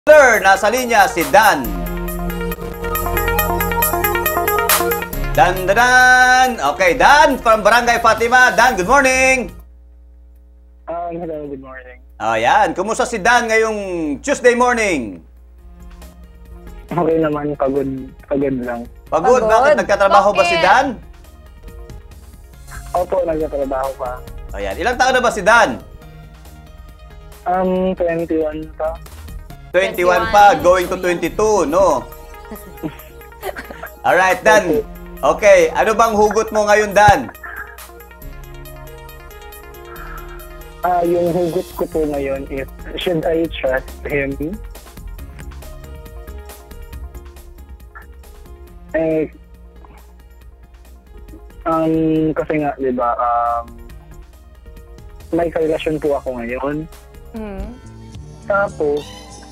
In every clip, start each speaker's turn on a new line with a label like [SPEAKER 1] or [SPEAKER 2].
[SPEAKER 1] Nasa linya si Dan. Dan. Okay, Dan from Barangay Fatima. Dan, good morning.
[SPEAKER 2] Hello, good morning.
[SPEAKER 1] Ayan, kumusta si Dan ngayong Tuesday morning?
[SPEAKER 2] Okay naman, pagod lang.
[SPEAKER 1] Pagod? Bakit nagkatrabaho ba si Dan?
[SPEAKER 2] Opo, nagtatrabaho pa.
[SPEAKER 1] Ayan, ilang taon na ba si Dan?
[SPEAKER 2] 21 pa.
[SPEAKER 1] 21 pa, going to 22, no? Alright, Dan. Okay, ano bang hugot mo ngayon, Dan?
[SPEAKER 2] Yung hugot ko po ngayon is, should I trust him? Kasi nga, di ba, may karelasyon po ako ngayon. Tapos,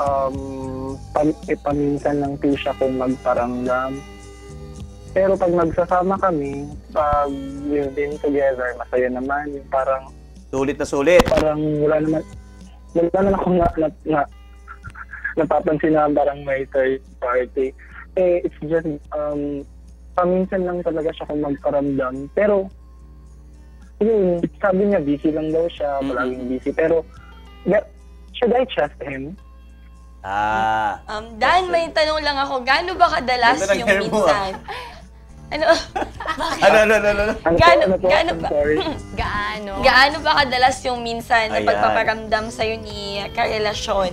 [SPEAKER 2] paminsan lang po siya kung magparamdam. Pero pag magsasama kami, pag we've been together, masaya naman. Yung parang,
[SPEAKER 1] Sulit na sulit.
[SPEAKER 2] parang wala naman akong napapansin na parang may third party. It's just, paminsan lang talaga siya kung magparamdam. Pero, yun, sabi niya, busy lang daw siya, palaging busy. Pero, should I trust him?
[SPEAKER 3] Dan, may tanong lang ako. Gaano ba kadalas
[SPEAKER 1] Ganda ng
[SPEAKER 3] yung
[SPEAKER 1] hair mo,
[SPEAKER 3] minsan? Ano?
[SPEAKER 1] Ano?
[SPEAKER 3] Gaano ba kadalas yung minsan na
[SPEAKER 1] Ayan.
[SPEAKER 3] pagpaparamdam sa'yo ni karelasyon?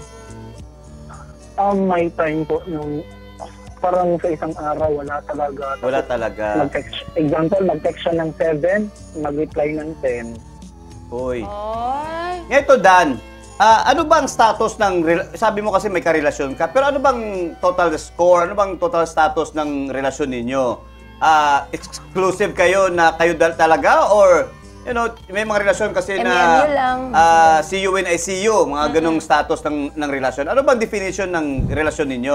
[SPEAKER 2] May time po nung parang sa isang araw, wala talaga.
[SPEAKER 1] Wala talaga.
[SPEAKER 2] Mag-text siya ng 7, mag-reply ng 10.
[SPEAKER 1] Uy.
[SPEAKER 3] Ay.
[SPEAKER 1] Ito, Dan. Ano bang status ng, sabi mo kasi may karelasyon ka, pero ano bang total score, ano bang total status ng relasyon ninyo? Exclusive kayo na kayo talaga or, you know, may mga relasyon kasi na see you when I see you, mga ganong status ng relasyon. Ano bang definition ng relasyon ninyo?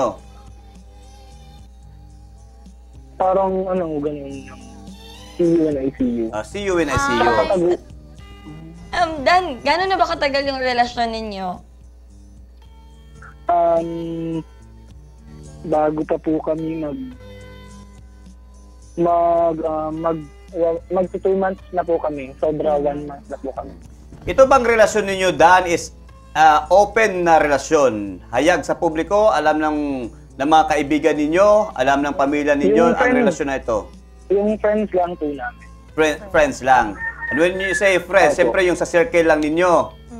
[SPEAKER 2] Parang ganun. See you when I see you.
[SPEAKER 1] See you when I see you.
[SPEAKER 3] Dan, gano'n na ba katagal yung relasyon ninyo?
[SPEAKER 2] Bago pa po kami mag 2 months na po kami. Sobra 1 month na po kami.
[SPEAKER 1] Ito bang relasyon ninyo, Dan, is open na relasyon? Hayag sa publiko, alam ng mga kaibigan ninyo, alam ng pamilya ninyo ang relasyon na ito?
[SPEAKER 2] Yung friends lang po namin.
[SPEAKER 1] Friends lang. And when you say friends, siyempre yung sa circle lang ninyo.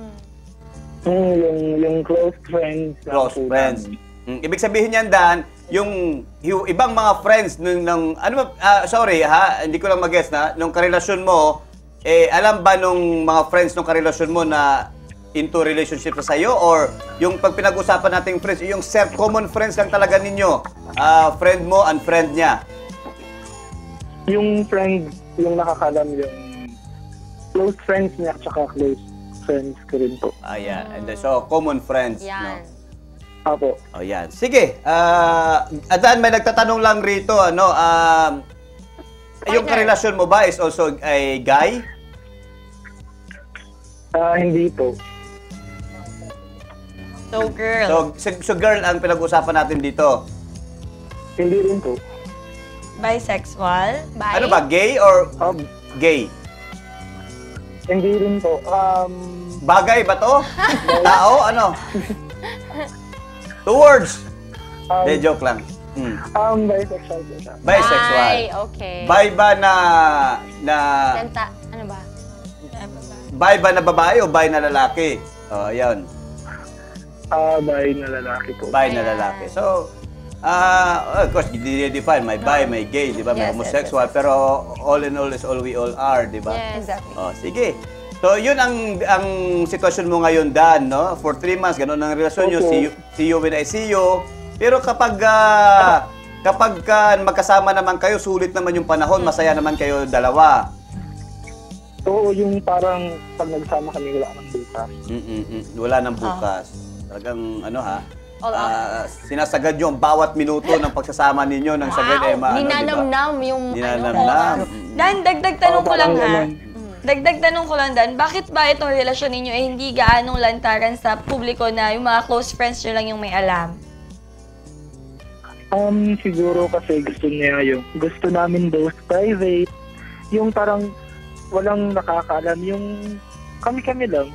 [SPEAKER 2] Yung close friends.
[SPEAKER 1] Close friends. Ibig sabihin niyan, Dan, yung ibang mga friends sorry ha, hindi ko lang mag-guess na, nung karelasyon mo, alam ba nung mga friends nung karelasyon mo na into relationship na sa'yo? Or yung pag pinag-usapan nating friends, yung common friends lang talaga ninyo? Friend mo and friend niya?
[SPEAKER 2] Yung friend, yung nakakalam yung close friends niya at saka close friends ko rin po.
[SPEAKER 1] Ayan. And so, common friends.
[SPEAKER 3] Yan.
[SPEAKER 1] No?
[SPEAKER 2] Apo.
[SPEAKER 1] O yan. Sige. Dan, may nagtatanong lang rito. Yung karelasyon mo ba is also a guy?
[SPEAKER 2] Hindi po.
[SPEAKER 3] So, girl.
[SPEAKER 1] So girl ang pinag-usapan natin dito.
[SPEAKER 2] Hindi rin po.
[SPEAKER 3] Bisexual?
[SPEAKER 1] Ano ba? Gay or gay?
[SPEAKER 2] Hindi rin po.
[SPEAKER 1] Bagay ba to? Tao? Ano? 2 words. De, joke lang.
[SPEAKER 2] Bisexual po siya.
[SPEAKER 1] Bisexual.
[SPEAKER 3] Ay, okay.
[SPEAKER 1] Bi ba na
[SPEAKER 3] Ano ba?
[SPEAKER 1] bi ba na babae o bi na lalaki? Oh, ayun.
[SPEAKER 2] Bi na lalaki po.
[SPEAKER 1] Bi na lalaki. So, of course, define may bi, may gay, di ba? May
[SPEAKER 3] Yes,
[SPEAKER 1] homosexual, pero all in all is all we all are, di ba?
[SPEAKER 3] Yes, exactly.
[SPEAKER 1] Oh, sige. So, yun ang sitwasyon mo ngayon, Dan, no? For 3 months, ganun ang relasyon nyo. See you when I see you. Pero kapag magkasama naman kayo, sulit naman yung panahon, masaya naman kayo dalawa.
[SPEAKER 2] Oo, yung parang pag nagsama kami, wala nang bukas.
[SPEAKER 1] Wala nang bukas. Talagang, sinasagad nyo ang bawat minuto ng pagsasama ninyo ng sagad,
[SPEAKER 3] Ninanamnam yung
[SPEAKER 1] Ninanamnam.
[SPEAKER 3] Dan, dagdag tanong ko lang ha. Dagdag tanong ko lang Dan, bakit ba itong relasyon ninyo ay hindi gaanong lantaran sa publiko na yung mga close friends nyo lang yung may alam?
[SPEAKER 2] Siguro kasi gusto namin those private, yung parang walang nakakaalam, yung kami-kami lang.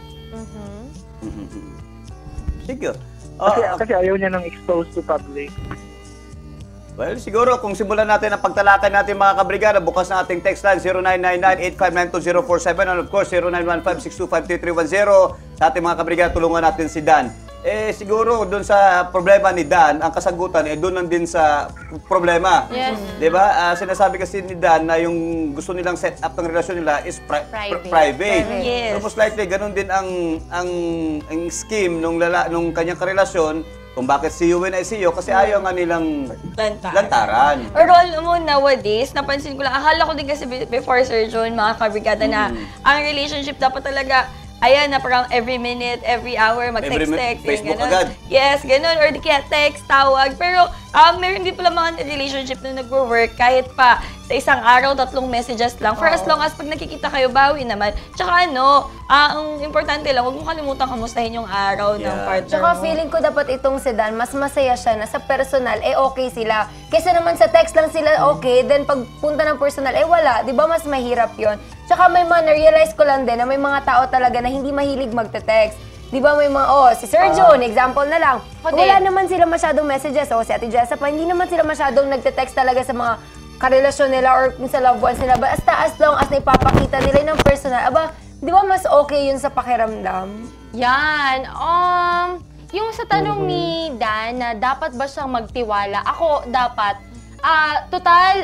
[SPEAKER 1] Sige.
[SPEAKER 2] Kasi ayaw niya nang exposed to public.
[SPEAKER 1] Well, siguro kung simulan natin ang pagtalakay natin mga kabrigada, bukas na ating text line 0999-8592047 and of course 0915-625-3310. Sa ating mga kabrigada, tulungan natin si Dan. Siguro doon sa problema ni Dan, ang kasagutan doon lang din sa problema.
[SPEAKER 3] Yes.
[SPEAKER 1] 'Di ba? Sinasabi kasi ni Dan na yung gusto nilang set up ng relasyon nila is private.
[SPEAKER 3] Yes.
[SPEAKER 1] So most likely ganun din ang scheme nung kanyang karelasyon kung bakit si Ewan ay si Yo kasi ayaw nga nilang lantaran.
[SPEAKER 3] Or alam mo, nowadays, napansin ko lang, akala ko din kasi before Sir John, mga kabrigada, na ang relationship dapat talaga, ayan, na parang every minute, every hour, mag-text-text.
[SPEAKER 1] Facebook
[SPEAKER 3] ganun.
[SPEAKER 1] agad.
[SPEAKER 3] Yes, ganun. Or di kaya text, tawag. Pero meron din pala mga relationship na nagwo-work kahit pa sa isang araw, 3 messages lang. For as long as pag nakikita kayo, bawi naman. Tsaka ang importante lang, huwag mo kalimutan kamustahin yung araw ng partner
[SPEAKER 4] Tsaka
[SPEAKER 3] mo.
[SPEAKER 4] feeling ko dapat itong si Dan, mas masaya siya na sa personal, okay sila. Kesa naman sa text lang sila okay, then pag punta ng personal, wala. Di ba mas mahirap yon? Tsaka may na-realize ko lang din na may mga tao talaga na hindi mahilig magte-text. Di ba may mga, si Sir John, example na lang. Wala naman sila masyadong messages. Si Ate Jessa pa, hindi naman sila masyadong nagte-text talaga sa mga karelasyon nila or sa loved ones nila. Basta as long as naipapakita nila ng personal, di ba mas okay yun sa pakiramdam?
[SPEAKER 5] Yan. Yung sa tanong ni Dan na dapat ba siyang magtiwala, ako dapat, total,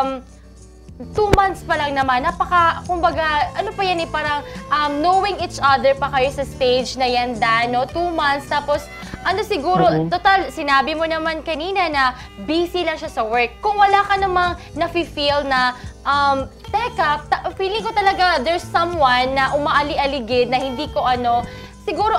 [SPEAKER 5] 2 months pa lang naman, kumbaga, ano pa yan parang knowing each other pa kayo sa stage na yan, Dan, no? 2 months, tapos, siguro, total, sinabi mo naman kanina na busy lang siya sa work. Kung wala ka namang nafe-feel na, teka, feeling ko talaga there's someone na umaali-aligid na hindi ko siguro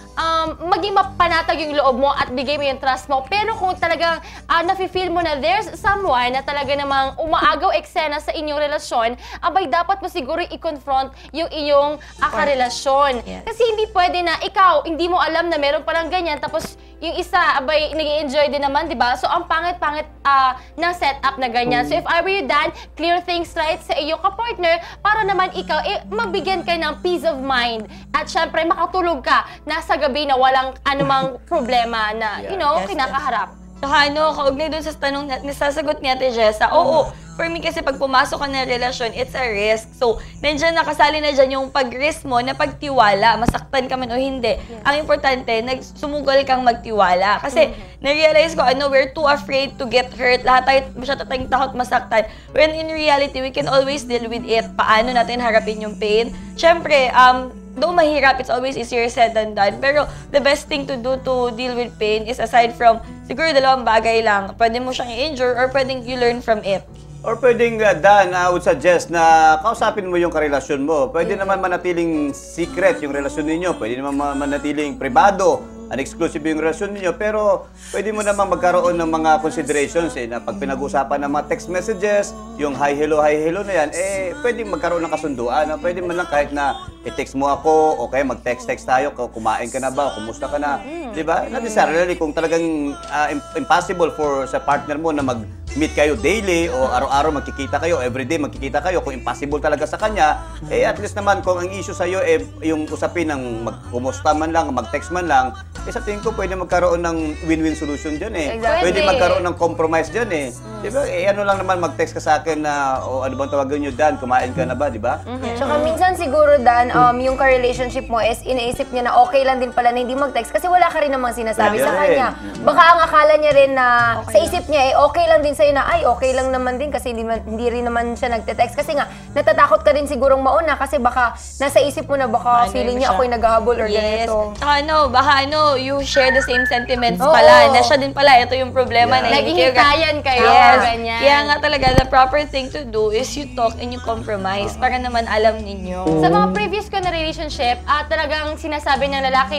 [SPEAKER 5] maging mapanatag yung loob mo at bigay mo yung trust mo. Pero kung talagang nafe-feel mo na there's someone na talaga namang umaagaw eksena sa inyong relasyon, dapat mo siguro i-confront yung iyong karelasyon.
[SPEAKER 3] Yes.
[SPEAKER 5] Kasi hindi pwede na ikaw, hindi mo alam na meron palang ganyan, tapos yung isa, nag-i-enjoy din naman, di ba? So, ang pangit-pangit ng setup na ganyan. So, if I were you, Dan, clear things right sa iyong kapartner para naman ikaw, mabigyan ka ng peace of mind. At syempre, makatulog ka na sa gabi na walang anumang problema na, kinakaharap.
[SPEAKER 3] Saka kaugnay dun sa tanong nasasagot ni Ate Jessa, oo, for me kasi pag pumasok ka na relasyon, it's a risk. So, nandiyan nakasali na dyan yung pag-risk mo na pagtiwala, masaktan ka man o hindi. Yeah. Ang importante, sumugal kang magtiwala. Kasi, na-realize ko, we're too afraid to get hurt. Lahat tayo masyadong takot masaktan. When in reality, we can always deal with it. Paano natin harapin yung pain? Siyempre, though mahirap, it's always easier said than done. Pero the best thing to do to deal with pain is aside from, siguro 2 bagay lang. Pwede mo siyang i-injure or pwedeng you learn from it.
[SPEAKER 1] Or pwedeng, Dan, I would suggest na kausapin mo yung karelasyon mo. Pwede naman manatiling secret yung relasyon ninyo. Pwede naman manatiling privado, exclusive yung relasyon ninyo. Pero pwede mo naman magkaroon ng mga considerations na pag pinag-usapan ng mga text messages, yung hi, hello na yan, pwede magkaroon ng kasunduan. Pwede man lang kahit na i-text mo ako, okay, mag-text tayo, kumain ka na ba, kumusta ka na, di ba? Not necessarily kung talagang impossible sa partner mo na mag-meet kayo daily o araw-araw magkikita kayo, everyday magkikita kayo, kung impossible talaga sa kanya, at least naman kung ang issue sa'yo yung usapin ng kumusta man lang, mag-text man lang, sa tingin ko pwede magkaroon ng win-win solution dyan
[SPEAKER 4] Exactly.
[SPEAKER 1] Pwede magkaroon ng compromise dyan Di ba? Ano lang naman mag-text ka sa akin na, ano bang tawagan nyo, Dan, kumain ka na ba, di ba?
[SPEAKER 4] Tsaka minsan siguro, Dan, yung ka-relationship mo is iniisip niya na okay lang din pala na hindi mag-text kasi wala ka rin namang sinasabi sa kanya. Baka ang akala niya rin na sa isip niya okay lang din sa'yo na okay lang naman din kasi hindi rin naman siya nagte-text. Kasi nga, natatakot ka rin sigurong mauna kasi baka nasa isip mo na baka feeling niya ako'y naghahabol or ganito.
[SPEAKER 3] Baka you share the same sentiments pala. Na siya din pala, ito yung problema na
[SPEAKER 5] Naghihintayan kayo, ganyan.
[SPEAKER 3] Kaya nga talaga, the proper thing to do is you talk and you compromise para naman alam ninyo.
[SPEAKER 5] Sa mga previous ko na relationship, talagang sinasabi ng lalaki na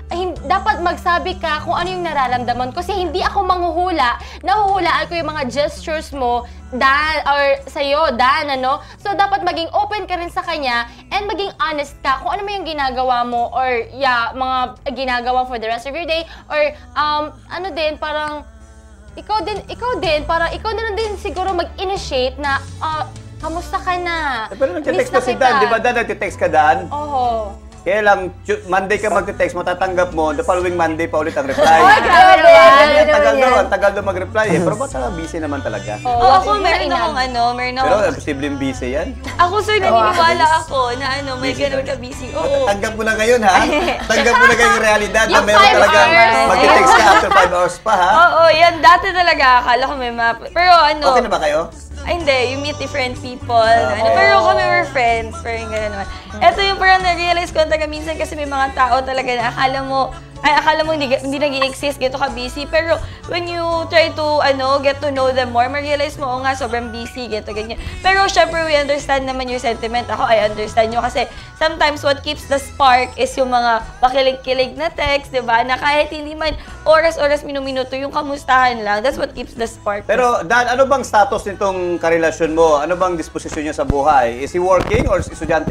[SPEAKER 5] dapat magsabi ka kung ano yung nararamdaman ko. Kasi hindi ako manghuhula. Nahuhulaan ko yung mga gestures mo, Dan, or sa'yo, Dan, ano? So, dapat maging open ka rin sa kanya and maging honest ka kung ano mo yung ginagawa mo or mga ginagawa for the rest of your day or ano din, parang ikaw din, parang ikaw na lang din siguro mag-initiate na kamusta ka na?
[SPEAKER 1] Pero nagtitext
[SPEAKER 5] Miss
[SPEAKER 1] ko
[SPEAKER 5] na
[SPEAKER 1] si
[SPEAKER 5] kita.
[SPEAKER 1] Dan, di ba Dan, nagtitext ka Dan?
[SPEAKER 5] Oo.
[SPEAKER 1] Kaya lang, Monday ka magte-text, matatanggap mo, the following Monday pa ulit ang reply.
[SPEAKER 4] Ay, grabe naman.
[SPEAKER 1] Ang tagal doon mag-reply eh. Pero ba't busy naman talaga?
[SPEAKER 3] Oo, ako meron
[SPEAKER 1] Pero
[SPEAKER 3] akong
[SPEAKER 1] posibleng busy yan.
[SPEAKER 3] Ako sir, naniniwala ako na may
[SPEAKER 1] Busy
[SPEAKER 3] ganun
[SPEAKER 1] talaga.
[SPEAKER 3] ka busy. Oo.
[SPEAKER 1] Tanggap mo na ngayon ha? Tanggap mo na ngayong realidad na
[SPEAKER 5] Yung
[SPEAKER 1] meron
[SPEAKER 5] 5
[SPEAKER 1] talaga
[SPEAKER 5] hours.
[SPEAKER 1] magte-text ka after 5 hours pa ha?
[SPEAKER 3] Oo, yan. Dati talaga, akala ko may Pero
[SPEAKER 1] Okay na ba kayo?
[SPEAKER 3] Ay, hindi. You meet different people. Pero kami were friends. Parang gano'n naman. Ito yung parang na-realize ko talaga minsan kasi may mga tao talaga na akala mo hindi nag-i-exist, gato ka busy. Pero when you try to, get to know them more, ma-realize mo, nga, sobrang busy, gato, ganyan. Pero syempre, we understand naman your sentiment. Ako, I understand nyo kasi sometimes what keeps the spark is yung mga pakilig-kilig na text, di ba? Na kahit hindi man oras-oras, minuto yung kamustahan lang, that's what keeps the spark.
[SPEAKER 1] Pero Dan, ano bang status nitong karelasyon mo? Ano bang disposisyon niya sa buhay? Is he working or estudyante?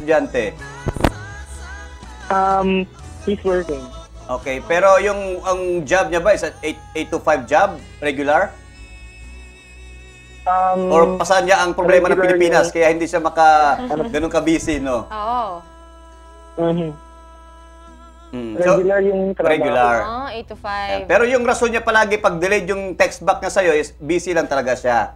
[SPEAKER 2] He's working.
[SPEAKER 1] Okay, pero ang job niya ba is 8 to 5 job? Regular? Or pasan niya ang problema ng
[SPEAKER 2] regular
[SPEAKER 1] Pilipinas
[SPEAKER 2] yun.
[SPEAKER 1] kaya hindi siya ganun ka-busy, no?
[SPEAKER 5] Oo.
[SPEAKER 1] So,
[SPEAKER 2] Regular yung trabaho.
[SPEAKER 1] regular.
[SPEAKER 5] 8 to 5.
[SPEAKER 1] Pero yung rason niya palagi pag delayed yung text back niya sa'yo is busy lang talaga siya.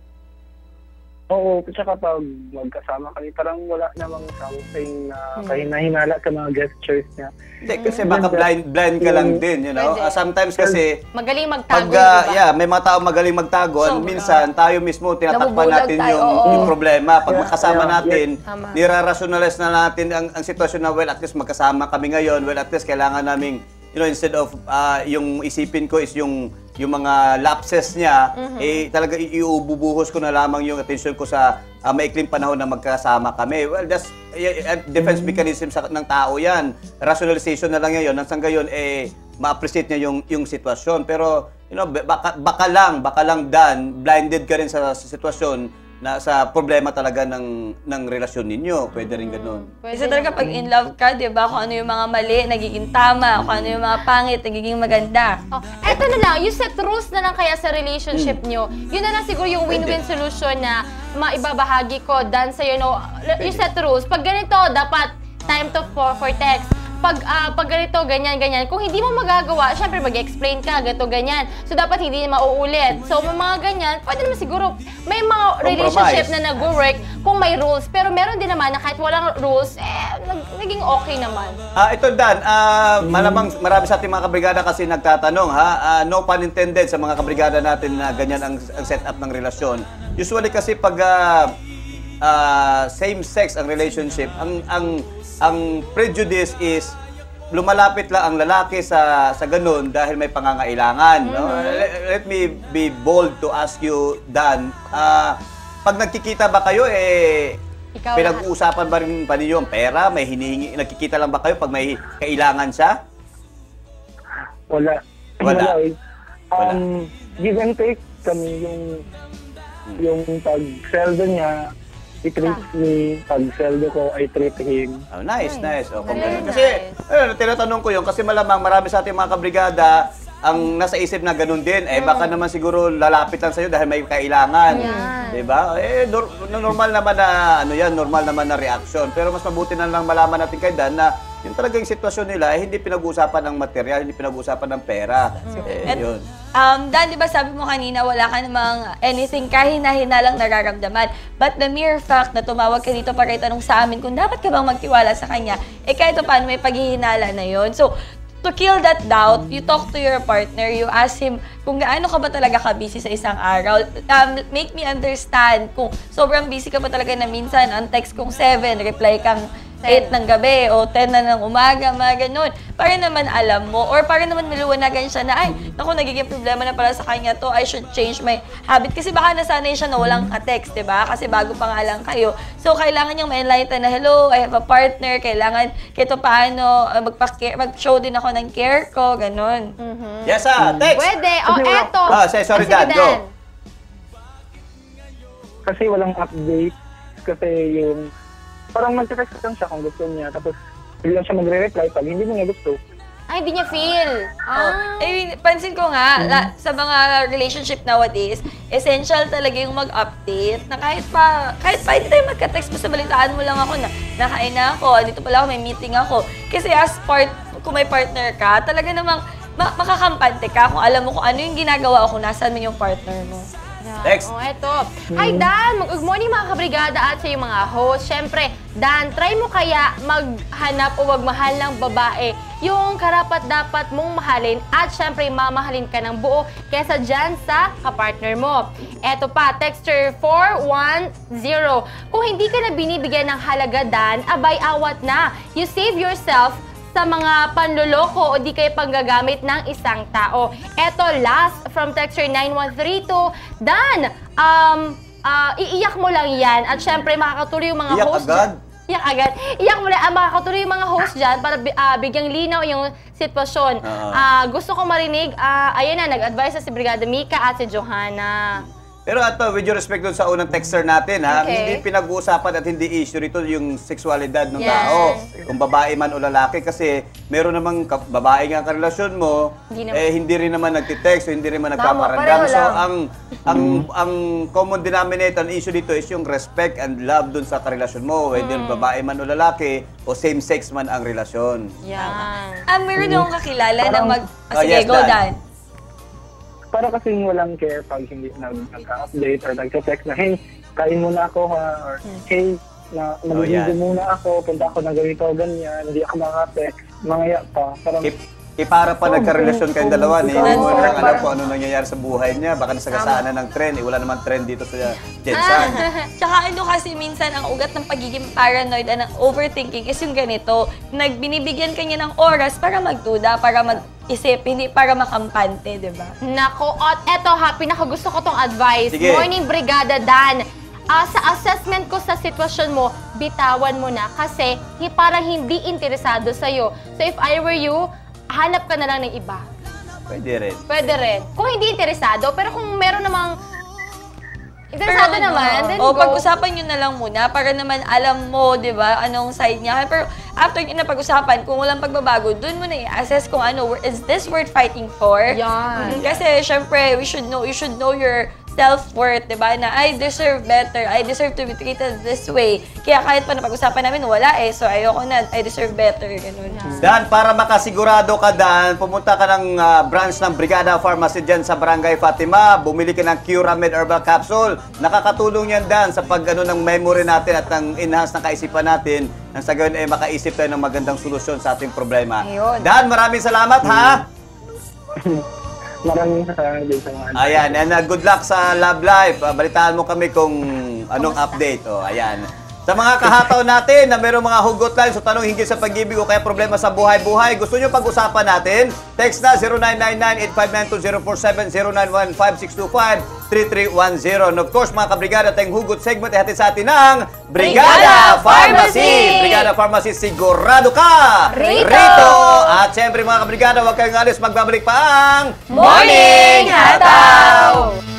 [SPEAKER 2] Oo, tsaka pag magkasama kami, parang wala namang something na kahinahinala sa mga gestures niya.
[SPEAKER 1] Hindi, kasi baka blind ka lang din, you know?
[SPEAKER 5] Pwede.
[SPEAKER 1] Sometimes kasi,
[SPEAKER 5] Magaling
[SPEAKER 1] pag,
[SPEAKER 5] magtago, diba?
[SPEAKER 1] may mga tao magaling magtago, and minsan tayo mismo tinatakpan
[SPEAKER 4] Nabubulag
[SPEAKER 1] natin
[SPEAKER 4] tayo,
[SPEAKER 1] yung problema. Pag
[SPEAKER 2] Yeah,
[SPEAKER 1] magkasama
[SPEAKER 2] yeah,
[SPEAKER 1] natin,
[SPEAKER 4] tama.
[SPEAKER 1] nira-rationalize na natin ang sitwasyon na, well, at least magkasama kami ngayon, well, at least kailangan namin, instead of yung isipin ko is yung mga lapses niya, talaga iububuhos ko na lamang yung attention ko sa maikling panahon na magkasama kami. Well, that's defense mechanism ng tao yan. Rationalization na lang yan. Nang gayon, ma-appreciate niya yung sitwasyon. Pero, baka lang Dan, blinded ka rin sa sitwasyon na sa problema talaga ng relasyon ninyo. Pwede rin ganun.
[SPEAKER 3] Kasi talaga pag in love ka, di ba, kung ano yung mga mali, nagiging tama. Kung ano yung mga pangit, nagiging maganda.
[SPEAKER 5] Eto na lang, you set rules na lang kaya sa relationship nyo. Yun na lang siguro yung win-win solution na maibabahagi ko, Dan, sa'yo, you set rules. Pag ganito, dapat time to for text. Pag ganito, ganyan. Kung hindi mo magagawa, syempre mag-explain ka, ganito, ganyan. So, dapat hindi mauulit. So, may mga ganyan, pwede naman siguro, may mga relationship na nag-work kung may rules. Pero meron din naman na kahit walang rules, naging okay naman.
[SPEAKER 1] Ito Dan, malamang marami sa ating mga kabrigada kasi nagtatanong no pun intended sa mga kabrigada natin na ganyan ang setup ng relasyon. Usually kasi pag same sex ang relationship, ang prejudice is lumalapit lang ang lalaki sa ganun dahil may pangangailangan. No? Let me be bold to ask you, Dan, pag nagkikita ba kayo,
[SPEAKER 5] Ikaw
[SPEAKER 1] pinag-uusapan ba rin ba ninyo ang pera? May hinihingi, nagkikita lang ba kayo pag may kailangan siya?
[SPEAKER 2] Wala.
[SPEAKER 1] Wala.
[SPEAKER 2] Wala. Give and take kami yung pag-sweldo niya, i-treat me, pag-sweldo ko, I treat him.
[SPEAKER 1] Oh, nice. Oh, kung
[SPEAKER 5] Very
[SPEAKER 1] ganun. Kasi, tinatanong ko yun, kasi malamang marami sa ating mga kabrigada ang nasa isip na ganun din. Baka naman siguro lalapit lang sa'yo dahil may kailangan. Diba? Normal naman na, normal naman na reaction. Pero mas mabuti na lang malaman natin kay Dan na yung talagang sitwasyon nila, hindi pinag-uusapan ng material, hindi pinag-uusapan ng pera. Yun.
[SPEAKER 3] Dan, di ba sabi mo kanina, wala ka namang anything kahina-hina lang nararamdaman. But the mere fact na tumawag ka dito para itanong sa amin kung dapat ka bang magtiwala sa kanya, kahit paano may paghihinala na yon. So, to kill that doubt, you talk to your partner, you ask him kung gaano ka ba talaga ka-busy sa isang araw. Make me understand kung sobrang busy ka ba talaga na minsan, ang text kong 7, reply kang 8 ng gabi o 10 na ng umaga, mga ganun. Para naman alam mo or para naman maluwanagan siya na, ay, naku, nagiging problema na pala sa kanya to, I should change my habit. Kasi baka nasanay siya na walang ka-text, diba? Kasi bago pa nga lang kayo. So, kailangan niyang ma-enlighten na, hello, I have a partner, kailangan kito paano, mag-show din ako ng care ko, ganun.
[SPEAKER 1] Yes, text.
[SPEAKER 5] Pwede. Eto.
[SPEAKER 1] Sorry,
[SPEAKER 5] Sige,
[SPEAKER 1] Dan, go.
[SPEAKER 2] Kasi walang update. Kasi yung parang mag-text lang siya kung gusto niya. Tapos biglang siya magre-reply pag hindi niya gusto.
[SPEAKER 5] Ay, hindi niya feel.
[SPEAKER 3] Pansin ko nga, sa mga relationship nowadays, essential talaga yung mag-update na kahit pa hindi tayo magka-text, basta balitaan mo lang ako na nakain na ako, dito pala ako, may meeting ako. Kasi kung may partner ka, talaga namang makakampante ka kung alam mo kung ano yung ginagawa o kung nasaan man yung partner mo.
[SPEAKER 1] Next.
[SPEAKER 5] Eto. Hi, Dan. Good morning mga kabrigada at sa iyong mga host. Siyempre, Dan, try mo kaya maghanap o wagmahal ng babae yung karapat-dapat mong mahalin at siyempre mamahalin ka ng buo kesa dyan sa kapartner mo. Eto pa, texture 410. Kung hindi ka na binibigyan ng halaga, Dan, abay awat na. You save yourself sa mga panloloko o di kayo panggagamit ng isang tao. Eto, last from texture 9132, Dan, iiyak mo lang yan at syempre makakatuloy yung mga
[SPEAKER 1] Iyak
[SPEAKER 5] host
[SPEAKER 1] agad?
[SPEAKER 5] Iyak agad. Iyak mo lang, makakatuloy yung mga host dyan para bigyang linaw yung sitwasyon. Gusto ko marinig, ayan na, nag-advise na si Brigada Mika at si Johanna.
[SPEAKER 1] Pero with your respect dun sa unang texter natin, ha,
[SPEAKER 5] Okay.
[SPEAKER 1] hindi pinag-uusapan at hindi issue rito yung sexualidad ng
[SPEAKER 5] Yes.
[SPEAKER 1] tao. Kung babae man o lalaki, kasi meron namang babae nga karelasyon mo, hindi rin naman nagtitext, o hindi rin naman nagpaparamdam.
[SPEAKER 4] pareho
[SPEAKER 1] So,
[SPEAKER 4] lang.
[SPEAKER 1] ang common denominator, ang issue dito is yung respect and love dun sa karelasyon mo, whether babae man o lalaki, o same-sex man ang relasyon.
[SPEAKER 5] Yan.
[SPEAKER 3] Meron akong kakilala na
[SPEAKER 1] yes,
[SPEAKER 3] sige, go,
[SPEAKER 1] Dan.
[SPEAKER 3] Dan.
[SPEAKER 2] Para kasi walang care pag hindi nag-update or nag-text na, hey, kain muna ako ha, or hey,
[SPEAKER 1] yan.
[SPEAKER 2] maliligo muna ako, punta ako na ganito, ganyan, hindi ako maka-text, mangaya pa. Parang,
[SPEAKER 1] Para pa nagkarelasyon kayong dalawa, hindi mo
[SPEAKER 2] Oo.
[SPEAKER 1] lang alam kung ano nangyayari sa buhay niya. Baka nasagasaan na ng trend. Wala naman trend dito sa Jensan.
[SPEAKER 3] Tsaka ano kasi minsan ang ugat ng pagiging paranoid and ng overthinking is yung ganito. Binibigyan ka niya ng oras para magduda, para mag-isip, hindi para makampante, di ba?
[SPEAKER 5] Nako, at eto ha, pinakagusto ko tong advice.
[SPEAKER 1] Sige.
[SPEAKER 5] Morning, Brigada Dan. Sa assessment ko sa sitwasyon mo, bitawan mo na kasi parang hindi interesado sa'yo. So if I were you, hanap ka na lang ng iba.
[SPEAKER 1] Pwede rin.
[SPEAKER 5] Pwede rin. Kung hindi interesado, pero kung meron namang interesado
[SPEAKER 3] Pero
[SPEAKER 5] naman, then
[SPEAKER 3] o
[SPEAKER 5] go.
[SPEAKER 3] pag-usapan nyo na lang muna para naman alam mo, di ba, anong side niya. Pero after nyo na pag-usapan, kung walang pagbabago, dun mo na i-assess kung ano, is this worth fighting for?
[SPEAKER 5] Yan.
[SPEAKER 3] Kasi syempre, you should know your self-worth, di ba? Na I deserve better, I deserve to be treated this way. Kaya kahit pa napag-usapan namin, wala eh. So ayoko na, I deserve better, ganun.
[SPEAKER 1] Dan, para makasigurado ka, Dan, pumunta ka ng branch ng Brigada Pharmacy dyan sa Barangay Fatima. Bumili ka ng Curamed Herbal Capsule. Nakakatulong yan, Dan, sa pag-ano ng memory natin at ng enhance ng kaisipan natin. Nang sa gayon, makaisip tayo ng magandang solusyon sa ating problema.
[SPEAKER 3] Ayun.
[SPEAKER 1] Dan, maraming salamat, ha?
[SPEAKER 2] maraming salamat din sa mga
[SPEAKER 1] Ayan, and good luck sa love life. Balitaan mo kami kung anong update. Ayan. Sa mga kahataw natin na mayroong mga hugot lines o tanong hinggil sa pag-ibig o kaya problema sa buhay-buhay, gusto nyo pag-usapan natin? Text na 0999-859-2047, 0915-625-3310. And of course, mga kabrigada, tayong hugot segment ay hatid sa atin ng Brigada Pharmacy! Brigada Pharmacy, sigurado ka!
[SPEAKER 4] Rito!
[SPEAKER 1] At syempre mga kabrigada, huwag kayong alis, magbabalik pa ang
[SPEAKER 3] Morning Hataw!